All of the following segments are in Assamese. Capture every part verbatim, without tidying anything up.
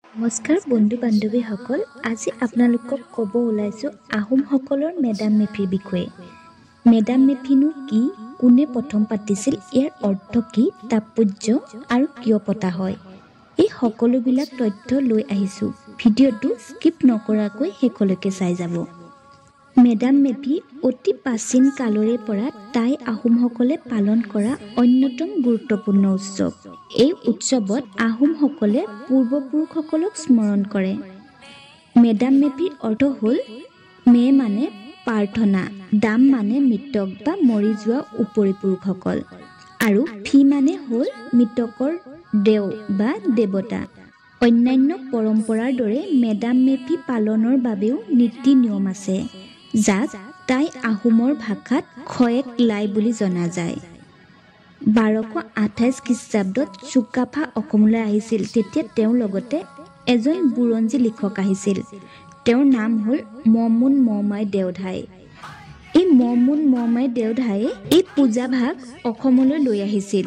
নমস্কাৰ বন্ধু বান্ধৱীসকল, আজি আপোনালোকক ক'ব ওলাইছোঁ আহোমসকলৰ মেডাম মেফিৰ বিষয়ে। মেডাম মেফিনো কি, কোনে প্ৰথম পাতিছিল, ইয়াৰ অৰ্থ কি, তাৎপৰ্য আৰু কিয় পতা হয়, এই সকলোবিলাক তথ্য লৈ আহিছোঁ। ভিডিঅ'টো স্কিপ নকৰাকৈ শেষলৈকে চাই যাব। মেডাম মেফি অতি প্ৰাচীন কালৰে পৰা টাই আহোমসকলে পালন কৰা অন্যতম গুৰুত্বপূৰ্ণ উৎসৱ। এই উৎসৱত আহোমসকলে পূৰ্বপুৰুষসকলক স্মৰণ কৰে। মেডাম মেফিৰ অৰ্থ হ'ল মে মানে প্ৰাৰ্থনা, দাম মানে মৃতক বা মৰি যোৱা উপৰিপুৰুষসকল, আৰু ফি মানে হ'ল মৃতকৰ দেও বা দেৱতা। অন্যান্য পৰম্পৰাৰ দৰে মেডাম মেফি পালনৰ বাবেও নীতি নিয়ম আছে, যাক টাই আহোমৰ ভাষাত খয়েক লাই বুলি জনা যায়। বাৰশ আঠাইছ খ্ৰীষ্টাব্দত চুকাফা অসমলৈ আহিছিল। তেতিয়া তেওঁৰ লগতে এজন বুৰঞ্জী লিখক আহিছিল। তেওঁৰ নাম হ'ল মমুন মমাই দেওধাই। এই মমুন মমাই দেওধায়ে এই পূজাভাগ অসমলৈ লৈ আহিছিল।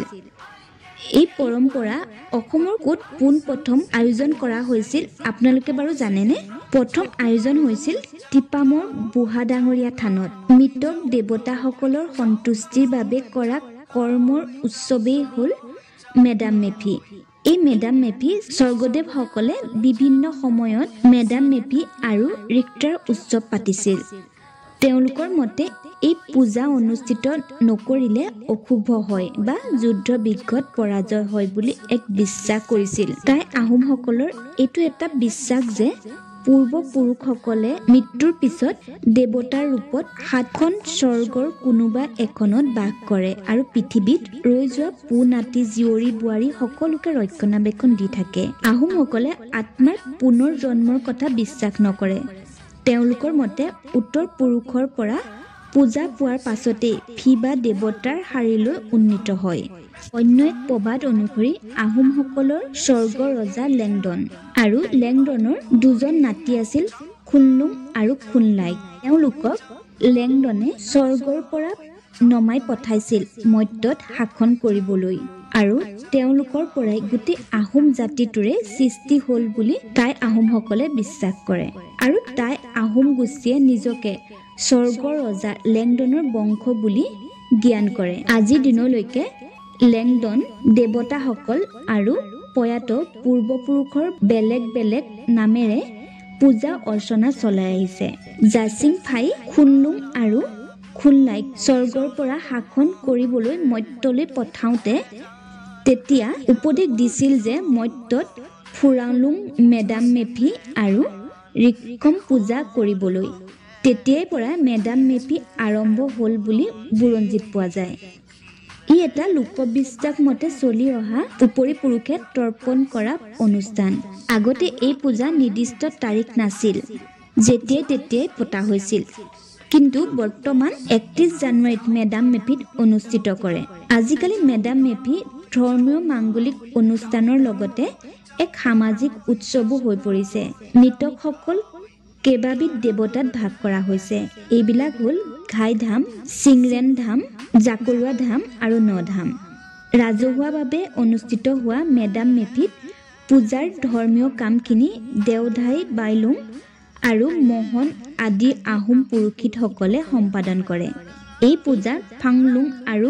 এই পৰম্পৰা অসমৰ ক'ত পোন প্ৰথম আয়োজন কৰা হৈছিল আপোনালোকে বাৰু জানেনে? প্ৰথম আয়োজন হৈছিল টিপামৰ বুঢ়া ডাঙৰীয়া থানত। মৃতক দেৱতাসকলৰ সন্তুষ্টিৰ বাবে কৰা কৰ্মৰ উৎসৱেই হ'ল মেডাম মেফি। এই মেডাম মেফি স্বৰ্গদেৱসকলে বিভিন্ন সময়ত মেডাম মেফি আৰু ৰিক্তাৰ উৎসৱ পাতিছিল। তেওঁলোকৰ মতে এই পূজা অনুষ্ঠিত নকৰিলে অশুভ হয় বা যুদ্ধ বিগ্ৰহত পৰাজয় হয় বুলি এক বিশ্বাস কৰিছিল। টাই আহোমসকলৰ এইটো এটা বিশ্বাস যে পূৰ্বপুৰুষসকলে মৃত্যুৰ পিছত দেৱতাৰ ৰূপত সাতখন স্বৰ্গৰ কোনোবা এখনত বাস কৰে আৰু পৃথিৱীত ৰৈ যোৱা পু নাতি জীয়ৰী বোৱাৰী সকলোকে ৰক্ষণাবেক্ষণ দি থাকে। আহোমসকলে আত্মাৰ পুনৰ জন্মৰ কথা বিশ্বাস নকৰে। তেওঁলোকৰ মতে উত্তৰ পুৰুষৰ পৰা পূজা পোৱাৰ পাছতেই ফি বা দেৱতাৰ শাৰীলৈ উন্নীত হয়। অন্য এক প্ৰবাদ অনুসৰি আহোমসকলৰ স্বৰ্গ ৰজা লেংডন আৰু লেংডনৰ দুজন নাতি আছিল খুনলুং আৰু খুনলাইক। তেওঁলোকক লেংডনে স্বৰ্গৰ পৰা নমাই পঠাইছিল মৰ্ত্যত শাসন কৰিবলৈ, আৰু তেওঁলোকৰ পৰাই গোটেই আহোম জাতিটোৰে সৃষ্টি হ'ল বুলি টাই আহোমসকলে বিশ্বাস কৰে। আৰু টাই আহোম গোষ্ঠীয়ে নিজকে স্বৰ্গৰ ৰজা লেংডনৰ বংশ বুলি জ্ঞান কৰে। আজিৰ দিনলৈকে লেংডন দেৱতাসকল আৰু প্ৰয়াত পূৰ্বপুৰুষৰ বেলেগ বেলেগ নামেৰে পূজা অৰ্চনা চলাই আহিছে। জাচিং ফাই খুনলুং আৰু খুনলাইক স্বৰ্গৰ পৰা শাসন কৰিবলৈ মৰ্ত্যলৈ পঠাওঁতে তেতিয়া উপদেশ দিছিল যে মৰ্ত্যত ফুৰাংলুং মেডাম মেফি আৰু ৰিক্কম পূজা কৰিবলৈ। তেতিয়াৰ পৰা মেডাম মেফি আৰম্ভ হ'ল বুলি বুৰঞ্জীত পোৱা যায়। ই এটা লোকবিশ্বাস মতে চলি অহা উপৰিপুৰুষে তৰ্পণ কৰা অনুষ্ঠান। আগতে এই পূজা নিৰ্দিষ্ট তাৰিখ নাছিল, যেতিয়াই তেতিয়াই পতা হৈছিল, কিন্তু বৰ্তমান একত্ৰিছ জানুৱাৰীত মেডাম মেফিত অনুষ্ঠিত কৰে। আজিকালি মেডাম মেফি ধৰ্মীয় মাংগলিক অনুষ্ঠানৰ লগতে এক সামাজিক উৎসৱো হৈ পৰিছে। মৃতকসকল কেইবাবিধ দেৱতাত ভাগ কৰা হৈছে। এইবিলাক হ'ল ঘাই ধাম, চিংৰেন ধাম, জাকৰুৱা ধাম আৰু ন ধাম। ৰাজহুৱাভাৱে অনুষ্ঠিত হোৱা মেডাম মেফিত পূজাৰ ধৰ্মীয় কামখিনি দেওধাই বাইলুং আৰু মোহন আদি আহোম পুৰোহিতসকলে সম্পাদন কৰে। এই পূজা ফাংলুং আৰু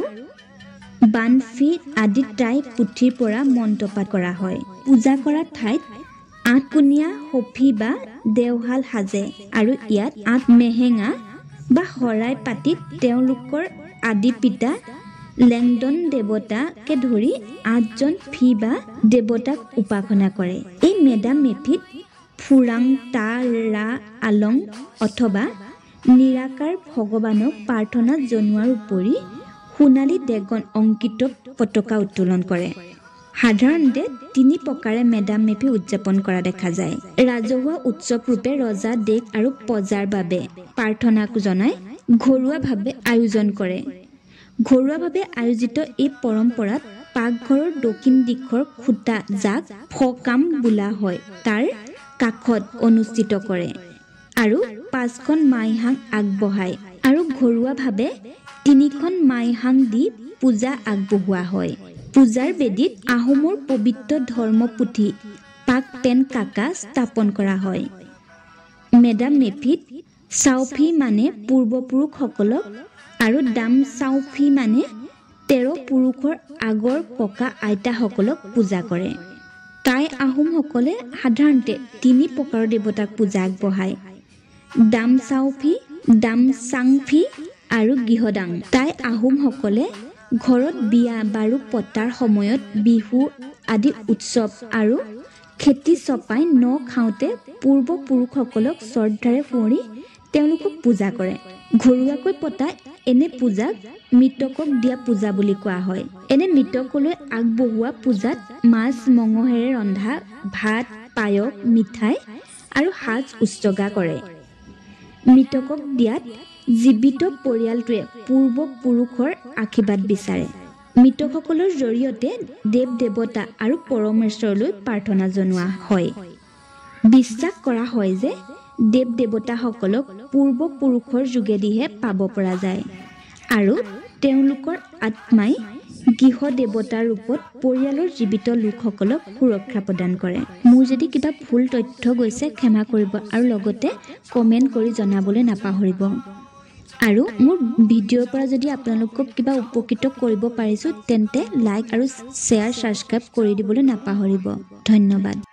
বানফি আদি টাই পুথিৰ পৰা মন্ত্ৰপাঠ কৰা হয়। পূজা কৰা ঠাইত আঠকোণীয়া সফি বা দেওশাল সাজে আৰু ইয়াত আঠ মেহেঙা বা শৰাই পাতি তেওঁলোকৰ আদি পিতা লেংডন দেৱতাকে ধৰি আঠজন ফি বা দেৱতাক উপাসনা কৰে। এই মেডাম মেফিত ফুৰাং তা ৰা আলং অথবা নিৰাকাৰ ভগৱানক প্ৰাৰ্থনা জনোৱাৰ উপৰি সোণালী ড্ৰেগন অংকিত পতাকা উত্তোলন কৰে। সাধাৰণতে তিনি প্ৰকাৰে মেডাম মেফি উদযাপন কৰা দেখা যায়। ৰাজহুৱা উৎসৱ ৰূপে ৰজা দেশ আৰু প্ৰজাৰ বাবে প্ৰাৰ্থনা জনাই ঘৰুৱাভাৱে আয়োজন কৰে। ঘৰুৱাভাৱে আয়োজিত এই পৰম্পৰাত পাকঘৰৰ দক্ষিণ দিশৰ খুঁটা, যাক ফকাম বোলা হয়, তাৰ কাষত অনুষ্ঠিত কৰে আৰু পাঁচখন মাইহাং আগবঢ়ায় আৰু ঘৰুৱাভাৱে তিনিখন মাইহাং দি পূজা আগবঢ়োৱা হয়। পূজাৰ বেদীত আহোমৰ পবিত্ৰ ধৰ্ম পুথি পাক পেন কাকা স্থাপন কৰা হয়। মেডাম মেফিত চাউফি মানে পূৰ্বপুৰুষসকলক আৰু দাম চাউফি মানে তেৰ পুৰুষৰ আগৰ ককা আইতাসকলক পূজা কৰে। টাই আহোমসকলে সাধাৰণতে তিনি প্ৰকাৰৰ দেৱতাক পূজা আগবঢ়ায়: দাম চাউফি, দাম চাংফি আৰু গৃহদাং। টাই আহোমসকলে ঘৰত বিয়া বাৰু পতাৰ সময়ত বিহু আদি উৎসৱ আৰু খেতি চপাই ন খাওঁতে পূৰ্বপুৰুষসকলক শ্ৰদ্ধাৰে সুঁৱৰি তেওঁলোকক পূজা কৰে। ঘৰুৱাকৈ পতা এনে পূজাক মৃতকক দিয়া পূজা বুলি কোৱা হয়। এনে মৃতকলৈ আগবঢ়োৱা পূজাত মাছ মঙহেৰে ৰন্ধা ভাত, পায়স, মিঠাই আৰু সাজ উৎসৰ্গা কৰে। মৃতকক দিয়াত জীৱিত পৰিয়ালটোৱে পূৰ্বপুৰুষৰ আশীৰ্বাদ বিচাৰে। মৃতকসকলৰ জৰিয়তে দেৱ দেৱতা আৰু পৰমেশ্বৰলৈ প্ৰাৰ্থনা জনোৱা হয়। বিশ্বাস কৰা হয় যে দেৱ দেৱতাসকলক পূৰ্বপুৰুষৰ যোগেদিহে পাব পৰা যায় আৰু তেওঁলোকৰ আত্মাই গৃহ দেৱতাৰ ৰূপত পৰিয়ালৰ জীৱিত লোকসকলক সুৰক্ষা প্ৰদান কৰে। মোৰ যদি কিবা ভুল তথ্য গৈছে ক্ষমা কৰিব আৰু লগতে কমেণ্ট কৰি জনাবলৈ নাপাহৰিব। আৰু মোৰ ভিডিঅ'ৰ পৰা যদি আপোনালোকক কিবা উপকৃত কৰিব পাৰিছোঁ তেন্তে লাইক আৰু শ্বেয়াৰ ছাবস্ক্ৰাইব কৰি দিবলৈ নাপাহৰিব। ধন্যবাদ।